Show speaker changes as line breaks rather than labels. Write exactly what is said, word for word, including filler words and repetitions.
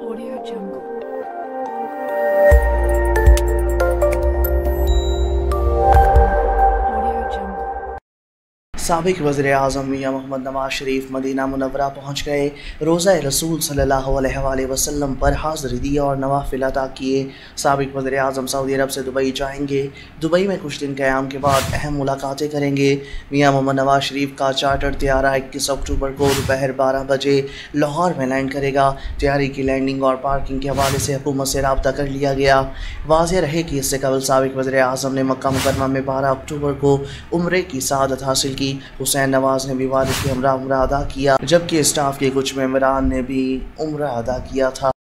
Audio Jungle. Audio Jungle.
साबिक वज़ीर-ए-आज़म मियां मोहम्मद नवाज शरीफ मदीना मुनव्वरा पहुँच गए। रोज़ा रसूल सल्लल्लाहु अलैहि वसल्लम पर हाज़िरी दी और नवाफिल अदा किए। साबिक वज़ीर-ए-आज़म सऊदी अरब से दुबई जाएंगे। दुबई में कुछ दिन क़याम के बाद अहम मुलाकातें करेंगे। मियां मोहम्मद नवाज शरीफ का चार्टर तैयारा इक्कीस अक्टूबर को दोपहर बारह बजे लाहौर में लैंड करेगा। तैयारी की लैंडिंग और पार्किंग के हवाले से हुकूमत से रब्ता कर लिया गया। वाज़ेह रहे कि इससे कबल साबिक वज़ीर-ए-आज़म ने मक्का मुकर्रमा में बारह अक्टूबर को उम्रे की सआदत हासिल की। हुसैन नवाज ने भी वालिद के हमरा उम्रा अदा किया, जबकि स्टाफ के कुछ मेंबरान ने भी उम्रा अदा किया था।